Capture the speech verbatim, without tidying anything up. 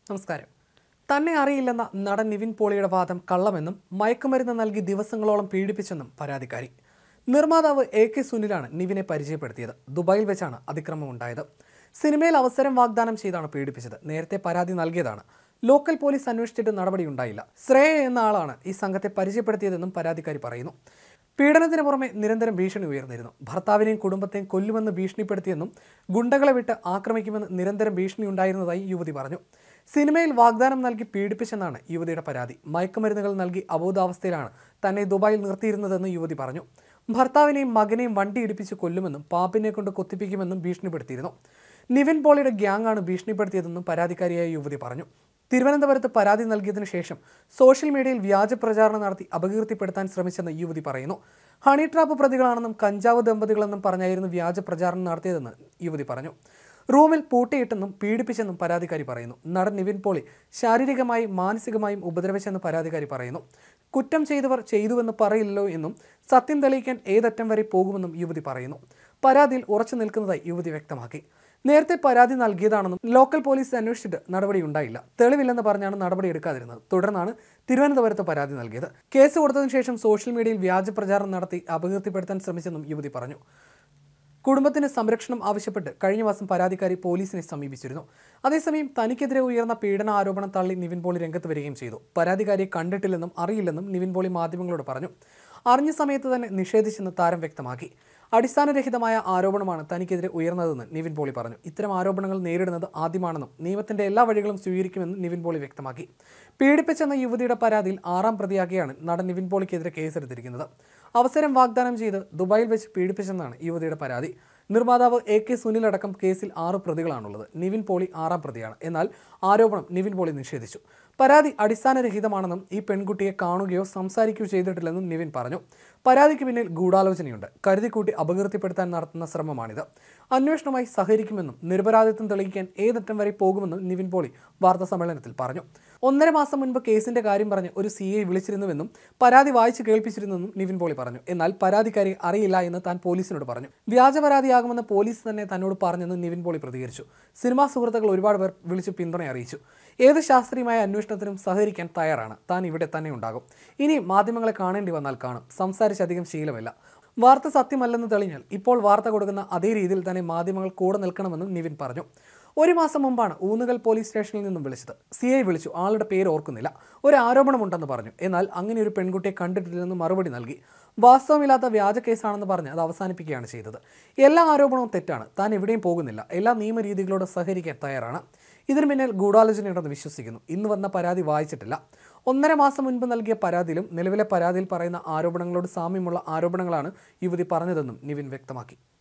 നമസ്കാരം. തന്നെ അറിയില്ലെന്ന നടൻ നിവിൻ പോളിയുടെ വാദം കള്ളമെന്നും മയക്കുമരുന്ന് നൽകി ദിവസങ്ങളോളം പീഡിപ്പിച്ചെന്നും പരാതിക്കാരി. നിർമ്മാതാവ് എ കെ സുനിലാണ് നിവിനെ പരിചയപ്പെടുത്തിയത്. ദുബായിൽ വെച്ചാണ് അതിക്രമം ഉണ്ടായത്. സിനിമയിൽ അവസരം വാഗ്ദാനം ചെയ്താണ് പീഡിപ്പിച്ചത്. നേരത്തെ പരാതി നൽകിയതാണ്. ലോക്കൽ പോലീസ് അന്വേഷിച്ചിട്ട് നടപടിയുണ്ടായില്ല. ശ്രേയ എന്ന ആളാണ് ഈ സംഘത്തെ പരിചയപ്പെടുത്തിയതെന്നും പരാതിക്കാരി പറയുന്നു. പീഡനത്തിന് പുറമെ നിരന്തരം ഭീഷണി ഉയർന്നിരുന്നു. ഭർത്താവിനെയും കുടുംബത്തെയും കൊല്ലുമെന്ന് ഭീഷണിപ്പെടുത്തിയെന്നും ഗുണ്ടകളെ വിട്ട് ആക്രമിക്കുമെന്ന് നിരന്തരം ഭീഷണി ഉണ്ടായിരുന്നതായി യുവതി പറഞ്ഞു. സിനിമയിൽ വാഗ്ദാനം നൽകി പീഡിപ്പിച്ചെന്നാണ് യുവതിയുടെ പരാതി. മയക്കുമരുന്നുകൾ നൽകി അബോധാവസ്ഥയിലാണ് തന്നെ ദുബായിൽ നിർത്തിയിരുന്നതെന്ന് യുവതി പറഞ്ഞു. ഭർത്താവിനെയും മകനെയും വണ്ടി ഇടിപ്പിച്ച് കൊല്ലുമെന്നും പാപ്പിനെ കൊണ്ട് കൊത്തിപ്പിക്കുമെന്നും ഭീഷണിപ്പെടുത്തിയിരുന്നു. നിവിൻ പോളിയുടെ ഗ്യാങ്ങാണ് ഭീഷണിപ്പെടുത്തിയതെന്നും പരാതിക്കാരിയായ യുവതി പറഞ്ഞു. തിരുവനന്തപുരത്ത് പരാതി നൽകിയതിനു ശേഷം സോഷ്യൽ മീഡിയയിൽ വ്യാജ പ്രചാരണം നടത്തി അപകീർത്തിപ്പെടുത്താൻ ശ്രമിച്ചെന്ന് യുവതി പറയുന്നു. ഹണി ട്രാപ്പ് പ്രതികളാണെന്നും കഞ്ചാവ് ദമ്പതികളെന്നും പറഞ്ഞായിരുന്നു വ്യാജ പ്രചാരണം നടത്തിയതെന്ന് യുവതി പറഞ്ഞു. റൂമിൽ പൂട്ടിയിട്ടെന്നും പീഡിപ്പിച്ചെന്നും പരാതിക്കാരി പറയുന്നു. നടൻ നിവിൻ പോളി ശാരീരികമായും മാനസികമായും ഉപദ്രവിച്ചെന്ന് പരാതിക്കാരി പറയുന്നു. കുറ്റം ചെയ്തവർ ചെയ്തുവെന്ന് പറയില്ലല്ലോ എന്നും സത്യം തെളിയിക്കാൻ ഏതറ്റം വരെ പോകുമെന്നും യുവതി പറയുന്നു. പരാതിയിൽ ഉറച്ചു നിൽക്കുന്നതായി യുവതി വ്യക്തമാക്കി. നേരത്തെ പരാതി നൽകിയതാണെന്നും ലോക്കൽ പോലീസ് അന്വേഷിച്ചിട്ട് നടപടിയുണ്ടായില്ല. തെളിവില്ലെന്ന് പറഞ്ഞാണ് നടപടിയെടുക്കാതിരുന്നത്. തുടർന്നാണ് തിരുവനന്തപുരത്ത് പരാതി നൽകിയത്. കേസ് കൊടുത്തതിനു ശേഷം സോഷ്യൽ മീഡിയയിൽ വ്യാജ പ്രചാരണം നടത്തി അപകീർത്തിപ്പെടുത്താൻ ശ്രമിച്ചെന്നും യുവതി പറഞ്ഞു. കുടുംബത്തിന് സംരക്ഷണം ആവശ്യപ്പെട്ട് കഴിഞ്ഞ മാസം പരാതിക്കാരി പോലീസിനെ സമീപിച്ചിരുന്നു. അതേസമയം തനിക്കെതിരെ ഉയർന്ന പീഡന ആരോപണം തള്ളി നിവിൻ പോളി രംഗത്ത് വരികയും ചെയ്തു. പരാതിക്കാരിയെ കണ്ടിട്ടില്ലെന്നും അറിയില്ലെന്നും നിവിൻ പോളി മാധ്യമങ്ങളോട് പറഞ്ഞു. അറിഞ്ഞ സമയത്ത് തന്നെ നിഷേധിച്ചെന്ന് താരം വ്യക്തമാക്കി. അടിസ്ഥാനരഹിതമായ ആരോപണമാണ് തനിക്കെതിരെ ഉയർന്നതെന്ന് നിവിൻ പോളി പറഞ്ഞു. ഇത്തരം ആരോപണങ്ങൾ നേരിടുന്നത് ആദ്യമാണെന്നും നിയമത്തിന്റെ എല്ലാ വഴികളും സ്വീകരിക്കുമെന്നും നിവിൻ പോളി വ്യക്തമാക്കി. പീഡിപ്പിച്ചെന്ന യുവതിയുടെ പരാതിയിൽ ആറാം പ്രതിയാക്കിയാണ് നടൻ നിവിൻ പോളിക്കെതിരെ കേസെടുത്തിരിക്കുന്നത്. അവസരം വാഗ്ദാനം ചെയ്ത് ദുബായിൽ വെച്ച് പീഡിപ്പിച്ചെന്നാണ് യുവതിയുടെ പരാതി. നിർമ്മാതാവ് എ കെ സുനിലടക്കം കേസിൽ ആറ് പ്രതികളാണുള്ളത്. നിവിൻ പോളി ആറാം പ്രതിയാണ്. എന്നാൽ ആരോപണം നിവിൻ പോളി നിഷേധിച്ചു. പരാതി അടിസ്ഥാനരഹിതമാണെന്നും ഈ പെൺകുട്ടിയെ കാണുകയോ സംസാരിക്കുകയോ ചെയ്തിട്ടില്ലെന്നും നിവിൻ പറഞ്ഞു. പരാതിക്ക് പിന്നിൽ ഗൂഢാലോചനയുണ്ട്. കരുതിക്കൂട്ടി അപകീർത്തിപ്പെടുത്താൻ നടത്തുന്ന ശ്രമമാണിത്. അന്വേഷണവുമായി സഹകരിക്കുമെന്നും നിരപരാധിത്വം തെളിയിക്കാൻ ഏതറ്റം വരെ പോകുമെന്നും നിവിൻ പോളി വാർത്താ സമ്മേളനത്തിൽ പറഞ്ഞു. ഒന്നര മാസം മുൻപ് കേസിന്റെ കാര്യം പറഞ്ഞ് ഒരു സി ഐ വിളിച്ചിരുന്നുവെന്നും പരാതി വായിച്ചു കേൾപ്പിച്ചിരുന്നെന്നും നിവിൻ പോളി പറഞ്ഞു. എന്നാൽ പരാതിക്കാരി അറിയില്ല എന്ന് താൻ പോലീസിനോട് പറഞ്ഞു. വ്യാജ പരാതിയാകുമെന്ന് പോലീസ് തന്നെ തന്നോട് പറഞ്ഞെന്ന് നിവിൻ പോളി പ്രതികരിച്ചു. സിനിമാ സുഹൃത്തുക്കൾ ഒരുപാട് പേർ വിളിച്ച് പിന്തുണ അറിയിച്ചു. ഏത് ശാസ്ത്രീയമായ അന്വേഷണത്തിനും സഹകരിക്കാൻ തയ്യാറാണ്. താൻ ഇവിടെ തന്നെ ഉണ്ടാകും. ഇനി മാധ്യമങ്ങളെ കാണേണ്ടി വന്നാൽ കാണും. സംസാരിച്ചധികം ശീലമില്ല. വാർത്ത സത്യമല്ലെന്ന് തെളിഞ്ഞാൽ ഇപ്പോൾ വാർത്ത കൊടുക്കുന്ന അതേ രീതിയിൽ തന്നെ മാധ്യമങ്ങൾ കൂടെ നിൽക്കണമെന്നും നിവിൻ പറഞ്ഞു. ഒരു മാസം മുമ്പാണ് ഊന്നുകൽ പോലീസ് സ്റ്റേഷനിൽ നിന്നും വിളിച്ചത്. സി ഐ വിളിച്ചു. ആളുടെ പേര് ഓർക്കുന്നില്ല. ഒരു ആരോപണമുണ്ടെന്ന് പറഞ്ഞു. എന്നാൽ അങ്ങനെ ഒരു പെൺകുട്ടിയെ കണ്ടിട്ടില്ലെന്ന് മറുപടി നൽകി. വാസ്തവമില്ലാത്ത വ്യാജ കേസാണെന്ന് പറഞ്ഞ് അത് അവസാനിപ്പിക്കുകയാണ് ചെയ്തത്. എല്ലാ ആരോപണവും തെറ്റാണ്. താൻ എവിടെയും പോകുന്നില്ല. എല്ലാ നിയമരീതികളോട് സഹകരിക്കാൻ തയ്യാറാണ്. ഇതിന് പിന്നിൽ ഗൂഢാലോചനയുണ്ടെന്ന് വിശ്വസിക്കുന്നു. ഇന്ന് വന്ന പരാതി വായിച്ചിട്ടില്ല. ഒന്നര മാസം മുൻപ് നൽകിയ പരാതിയിലും നിലവിലെ പരാതിയിൽ പറയുന്ന ആരോപണങ്ങളോട് സാമ്യമുള്ള ആരോപണങ്ങളാണ് യുവതി പറഞ്ഞതെന്നും നിവിൻ വ്യക്തമാക്കി.